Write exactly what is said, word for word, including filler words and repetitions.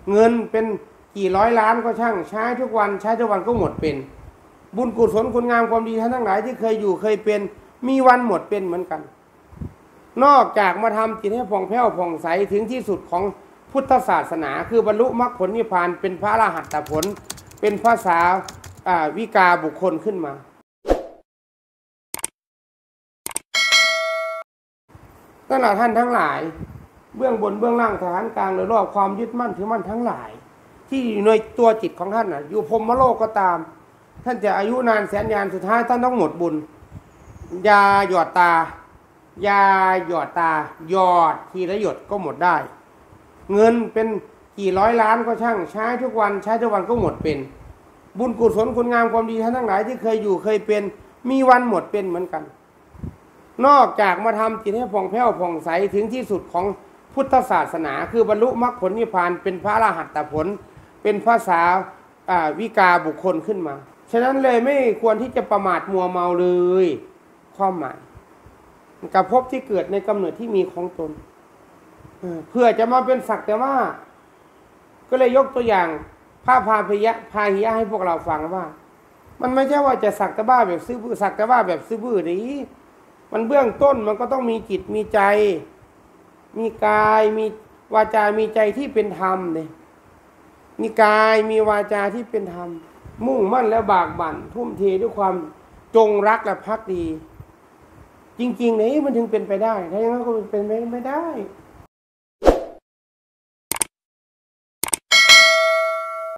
เงินเป็นกี่ร้อยล้านก็ช่างใช้ทุกวันใช้ทุกวันก็หมดเป็นบุญกุศลคุณงามความดีท่านทั้งหลายที่เคยอยู่เคยเป็นมีวันหมดเป็นเหมือนกันนอกจากมาทำจิตให้ผ่องแผ้วผ่องใสถึงที่สุดของพุทธศาสนาคือบรรลุมรรคผลนิพพานเป็นพระอรหัตผลเป็นภาษาวิกาบุคคลขึ้นมานั่นแหละท่านทั้งหลายเบื้องบนเบื้องล่างฐานกลางโดยรอบความยึดมั่นถือมั่นทั้งหลายที่อยู่ในตัวจิตของท่านน่ะอยู่พรหมโลกก็ตามท่านจะอายุนานแสนยานสุดท้ายท่านต้องหมดบุญยาหยอดตายาหยอดตาหยอดทีละหยดก็หมดได้เงินเป็นกี่ร้อยล้านก็ช่างใช้ทุกวันใช้ทุกวันก็หมดเป็นบุญกุศลคุณงามความดีท่านทั้งหลายที่เคยอยู่เคยเป็นมีวันหมดเป็นเหมือนกันนอกจากมาทำจิตให้ผ่องแผ้วผ่องใสถึงที่สุดของพุทธศาสนาคือบรรลุมรรคผลนิพพานเป็นพระอรหัตผลเป็นภาษาวิกาบุคคลขึ้นมาฉะนั้นเลยไม่ควรที่จะประมาทมัวเมาเลยความหมายกับภพที่เกิดในกำเนิดที่มีของตนเพื่อจะมาเป็นสักแต่ว่าก็เลยยกตัวอย่างพระพาพยะพาหิยะให้พวกเราฟังว่ามันไม่ใช่ว่าจะสักแต่ว่าแบบซื่อบื้อสักแต่ว่าแบบซื่อบื้อนี้มันเบื้องต้นมันก็ต้องมีจิตมีใจมีกายมีวาจามีใจที่เป็นธรรมเนี่ยมีกายมีวาจาที่เป็นธรรมมุ่งมั่นและบากบั่นทุ่มเทด้วยความจงรักและภักดีจริงๆเนี่ยมันถึงเป็นไปได้ถ้าอย่างนั้นก็เป็นไปไม่ได้